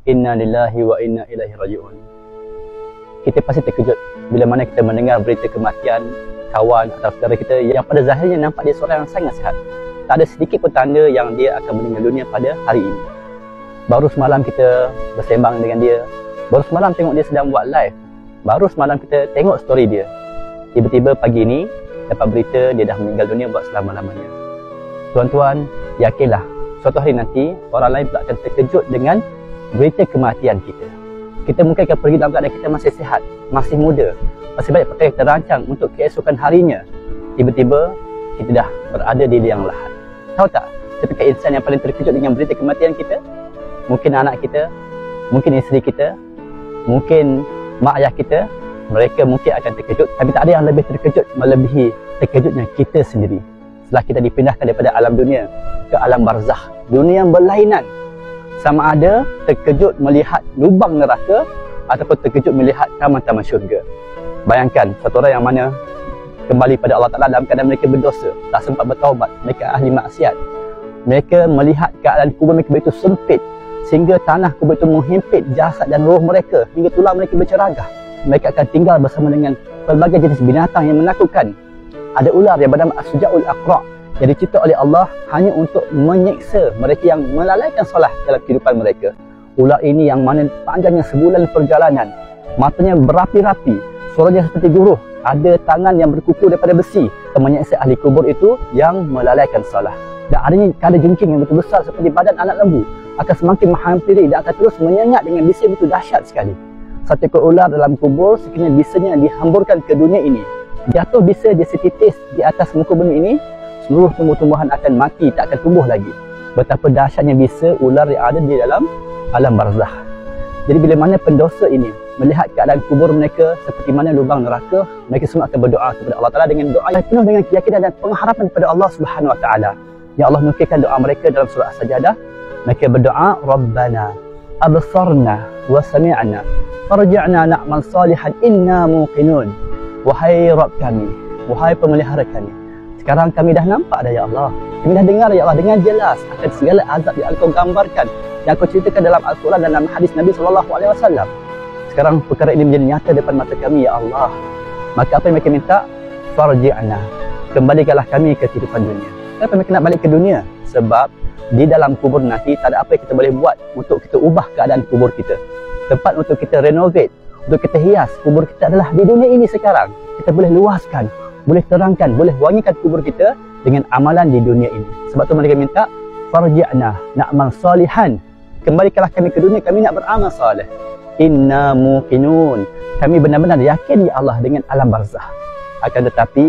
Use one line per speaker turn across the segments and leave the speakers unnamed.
Inna lillahi wa inna ilaihi raji'un. Kita pasti terkejut bila mana kita mendengar berita kematian kawan atau saudara kita yang pada zahirnya nampak dia seorang yang sangat sihat. Tak ada sedikit pun tanda yang dia akan meninggal dunia pada hari ini. Baru semalam kita bersembang dengan dia. Baru semalam tengok dia sedang buat live. Baru semalam kita tengok story dia. Tiba-tiba pagi ini dapat berita dia dah meninggal dunia buat selama-lamanya. Tuan-tuan, yakinlah suatu hari nanti orang lain pula akan terkejut dengan berita kematian kita. Kita mungkin akan pergi dalam keadaan kita masih sihat, masih muda, masih banyak perkara yang terancang untuk keesokan harinya. Tiba-tiba kita dah berada di liang lahat. Tahu tak, siapakah insan yang paling terkejut dengan berita kematian kita? Mungkin anak kita, mungkin isteri kita, mungkin mak ayah kita. Mereka mungkin akan terkejut, tapi tak ada yang lebih terkejut melebihi terkejutnya kita sendiri setelah kita dipindahkan daripada alam dunia ke alam barzakh, dunia yang berlainan. Sama ada terkejut melihat lubang neraka ataupun terkejut melihat taman-taman syurga. Bayangkan satu orang yang mana kembali pada Allah Ta'ala dalam keadaan mereka berdosa, tak sempat bertaubat, mereka ahli maksiat. Mereka melihat keadaan kubur mereka begitu sempit sehingga tanah kubur itu menghimpit jasad dan roh mereka hingga tulang mereka berceragah. Mereka akan tinggal bersama dengan pelbagai jenis binatang yang menakutkan. Ada ular yang bernama As-Sujaul Aqra' yang dicipta oleh Allah hanya untuk menyeksa mereka yang melalaikan solat dalam kehidupan mereka. Ular ini yang mana panjangnya sebulan perjalanan, matanya berapi-rapi, suaranya seperti guruh, ada tangan yang berkuku daripada besi, menyeksa ahli kubur itu yang melalaikan solat. Dan adanya kala jengking yang betul besar seperti badan anak lembu akan semakin menghampiri dan akan terus menyengat dengan bisa begitu dahsyat sekali. Satu ekor ular dalam kubur, sekiranya bisanya dihamburkan ke dunia ini, jatuh bisa dia setitis di atas muka bumi ini, seluruh tumbuh-tumbuhan akan mati, tak akan tumbuh lagi. Betapa dahsyatnya bisa ular yang ada di dalam alam barzakh. Jadi bila mana pendosa ini melihat keadaan kubur mereka seperti mana lubang neraka, mereka semua akan berdoa kepada Allah Ta'ala dengan doa yang penuh dengan keyakinan dan pengharapan kepada Allah Subhanahu Wa Ta'ala. Ya Allah nukilkan doa mereka dalam surah As-Sajadah. Mereka berdoa, Rabbana absarna wa sami'na farji'na na'mal salihan inna muqinun. Wahai Rabb kami, wahai pemelihara kami, sekarang kami dah nampak dah ya Allah, kami dah dengar ya Allah dengan jelas akan segala azab yang Engkau gambarkan, yang Engkau ceritakan dalam Al-Quran dan dalam hadis Nabi SAW. Sekarang perkara ini menjadi nyata depan mata kami ya Allah. Maka apa yang mereka minta? Farji'na, kembalikanlah kami ke kehidupan dunia. Kenapa mereka nak balik ke dunia? Sebab di dalam kubur nanti tak ada apa yang kita boleh buat untuk kita ubah keadaan kubur kita. Tempat untuk kita renovate, untuk kita hias kubur kita adalah di dunia ini sekarang. Kita boleh luaskan, boleh terangkan, boleh wangikan kubur kita dengan amalan di dunia ini. Sebab tu mereka minta farji'na na'mal salihan, kembalikanlah kami ke dunia, kami nak beramal saleh. Inna muqinun, kami benar-benar yakin ya Allah dengan alam barzakh. Akan tetapi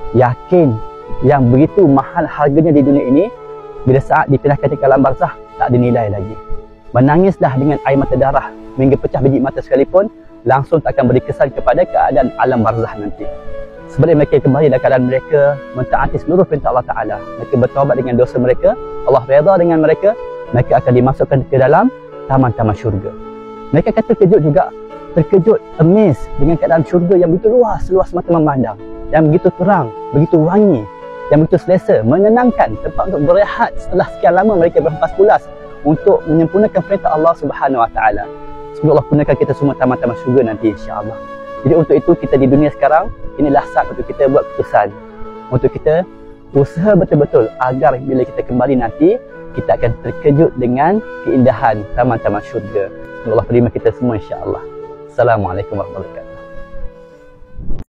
yakin yang begitu mahal harganya di dunia ini, bila saat dipindahkan ke alam barzakh tak dinilai lagi. Menangislah dengan air mata darah hingga pecah biji mata sekalipun, langsung tak akan beri kesan kepada keadaan alam barzakh nanti. Sebab mereka kembali dalam keadaan mereka mentaati seluruh perintah Allah Ta'ala, mereka bertaubat dengan dosa mereka, Allah redha dengan mereka, mereka akan dimasukkan ke dalam taman-taman syurga. Mereka akan terkejut juga, terkejut, amazed dengan keadaan syurga yang begitu luas, luas mata memandang, yang begitu terang, begitu wangi, yang begitu selesa, menenangkan, tempat untuk berehat setelah sekian lama mereka berhempas pulas untuk menyempurnakan perintah Allah Subhanahu Wa Ta'ala. Semoga Allah gunakan kita semua taman-taman syurga nanti insya-Allah. Jadi untuk itu kita di dunia sekarang, inilah saat untuk kita buat keputusan, untuk kita usaha betul-betul agar bila kita kembali nanti, kita akan terkejut dengan keindahan taman-taman syurga. Semoga Allah terima kita semua insya-Allah. Assalamualaikum warahmatullahi wabarakatuh.